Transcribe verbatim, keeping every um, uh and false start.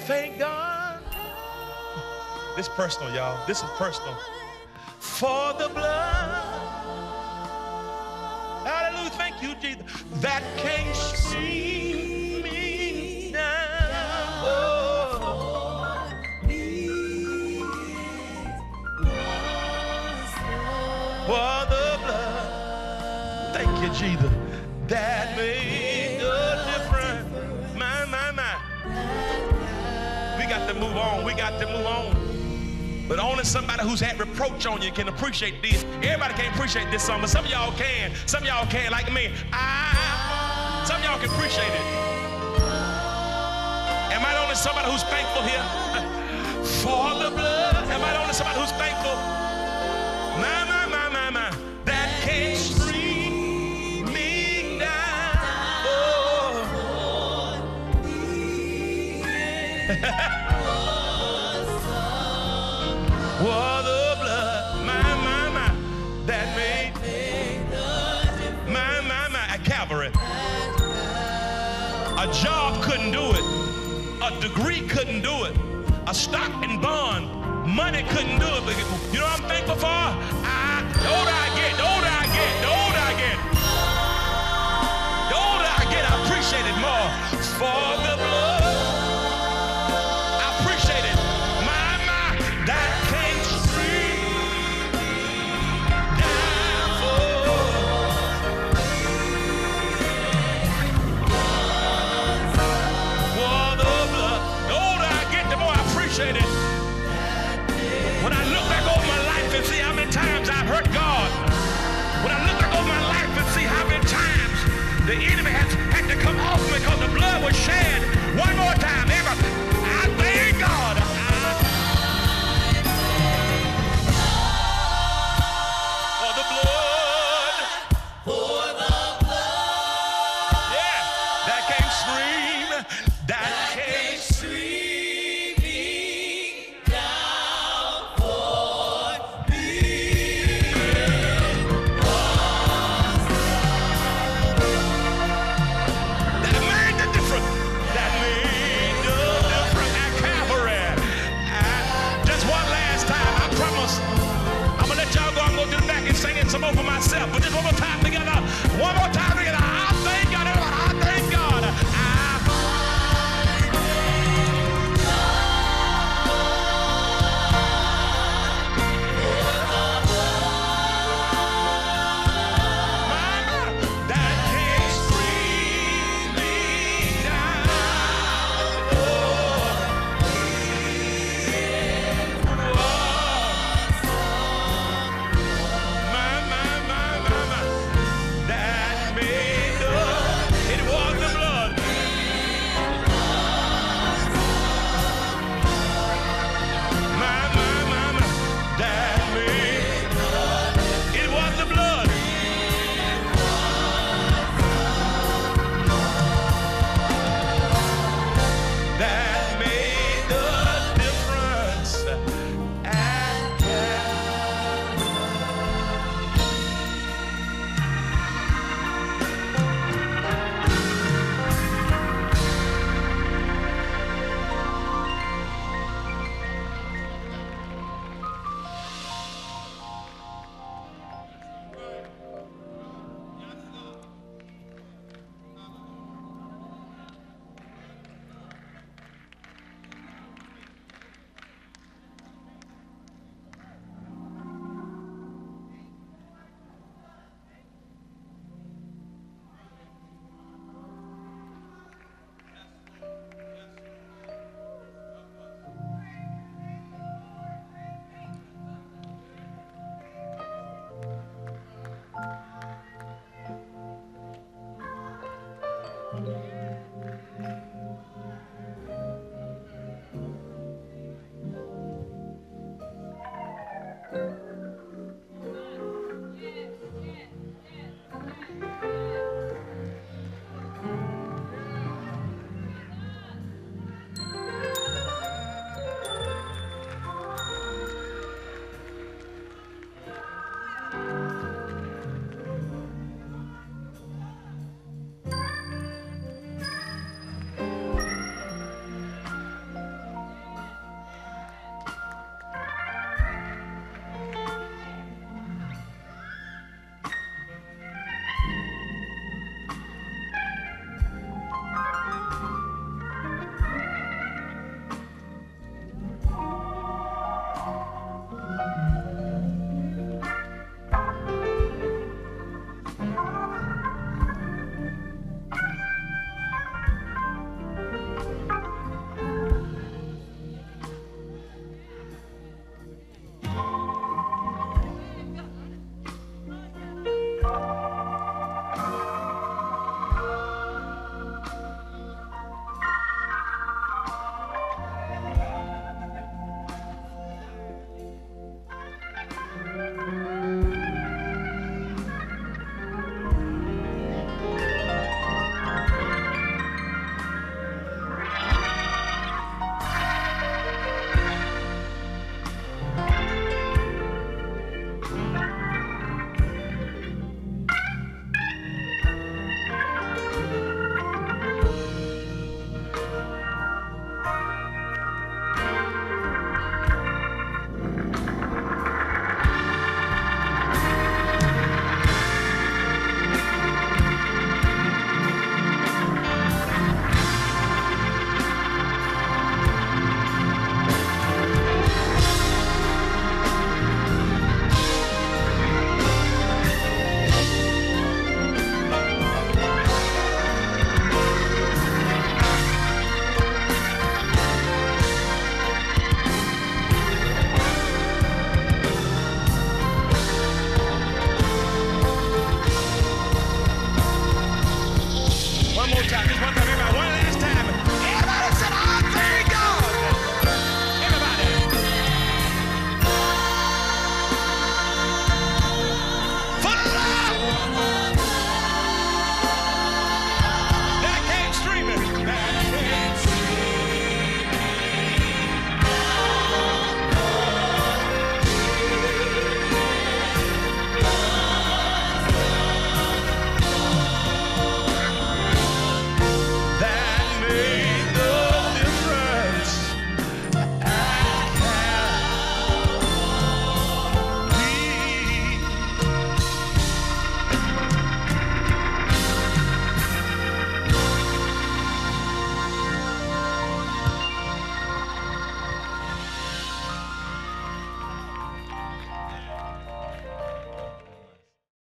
Thank God. This is personal, y'all. This is personal. For the blood. Hallelujah. Thank you, Jesus. That came streaming down. Oh. For the blood. Thank you, Jesus. That made a difference. My, my, my. We got to move on. We got to move on. But only somebody who's had reproach on you can appreciate this. Everybody can't appreciate this song, but some of y'all can. Some of y'all can, like me. I, some of y'all can appreciate it. Am I the only somebody who's thankful here? For the blood. Am I the only somebody who's thankful? My, my, my, my, my. That came streaming down. Oh. For the blood, my, my, my, that made, my, my, my, at Calvary. A job couldn't do it. A degree couldn't do it. A stock and bond, money couldn't do it. But you know what I'm thankful for? I, the older I get, the older I get, the older I get, the older I get, I appreciate it more. For the blood, I appreciate it. My, my, that it. When I look back over my life and see how many times I've hurt God, when I look back over my life and see how many times the enemy has had to come off me because the blood was shed one more time, ever, I thank God. For the blood, for the blood, yeah, that came stream, that came.